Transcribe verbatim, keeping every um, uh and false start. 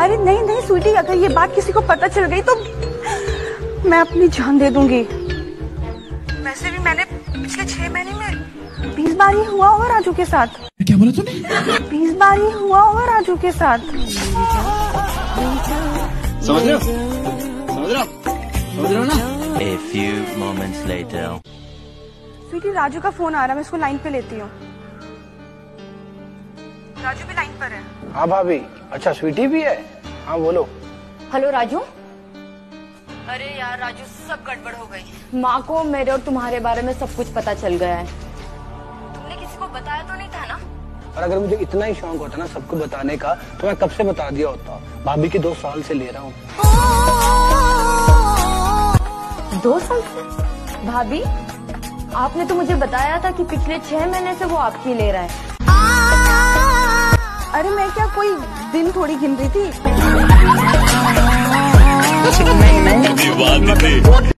अरे नहीं नहीं स्वीटी, अगर ये बात किसी को पता चल गई तो मैं अपनी जान दे दूंगी। वैसे भी मैंने पिछले छह महीने में बीस बार ही हुआ होगा राजू के साथ। क्या बोला तूने? बीस बार ही हुआ होगा राजू के साथ। समझ रहे हो? समझ रहे हो? समझ रहे हो ना? A few moments later. Sweety Raju का फोन आ रहा है, मैं इसको लाइन पे लेती हूँ। राजू भी लाइन पर है। हाँ भाभी। अच्छा स्वीटी भी है? हाँ बोलो। हेलो राजू। अरे यार राजू, सब गड़बड़ हो गई। माँ को मेरे और तुम्हारे बारे में सब कुछ पता चल गया है। तुमने किसी को बताया तो नहीं था ना? और अगर मुझे इतना ही शौक होता ना सबको बताने का तो मैं कब से बता दिया होता। भाभी की दो साल से ले रहा हूँ। दो साल से? भाभी, आपने तो मुझे बताया था कि पिछले छह महीने से वो आपकी ले रहा है। अरे मैं क्या कोई दिन थोड़ी गिन रही थी। नहीं नहीं